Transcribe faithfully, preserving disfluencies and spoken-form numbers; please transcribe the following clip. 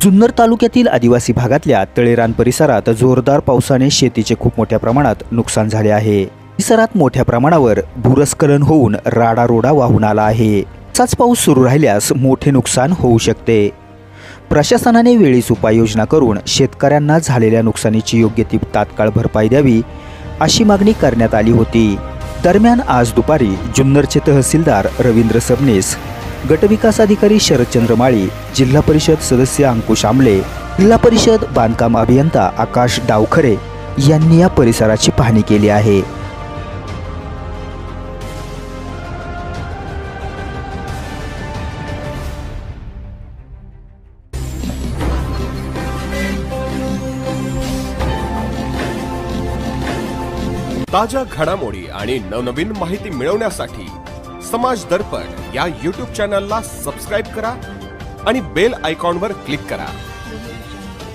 जुन्नर तालुक्यातील आदिवासी भागातल्या तळेरान परिसरात जोरदार पावसाने शेतीचे खूप मोठ्या प्रमाणात नुकसान झाले आहे। परिसरात मोठ्या प्रमाणावर भूस्खलन होऊन राडारोडा वाहून आला आहे। असाच पाऊस सुरू राहिल्यास मोठे नुकसान होऊ शकते। प्रशासनाने वेळीच उपाययोजना करून शेतकऱ्यांना झालेल्या नुकसानीची योग्य ती तात्काळ भरपाई द्यावी अशी मागणी करण्यात आली होती। दरम्यान आज दुपारी जुन्नरचे तहसीलदार रवींद्र सबनीस, गटविकास अधिकारी शरदचंद्र माळी, जिल्हा परिषद सदस्य अंकुश आमले, जिल्हा परिषद बांधकाम अभियंता आकाश डावखरे यांनी या परिसराची पाहणी केली आहे। ताजा घडामोडी आणि नवनवीन माहिती मिळवण्यासाठी समाज दर्पण या यूट्यूब चॅनलला सबस्क्राइब करा आणि बेल आयकॉनवर क्लिक करा।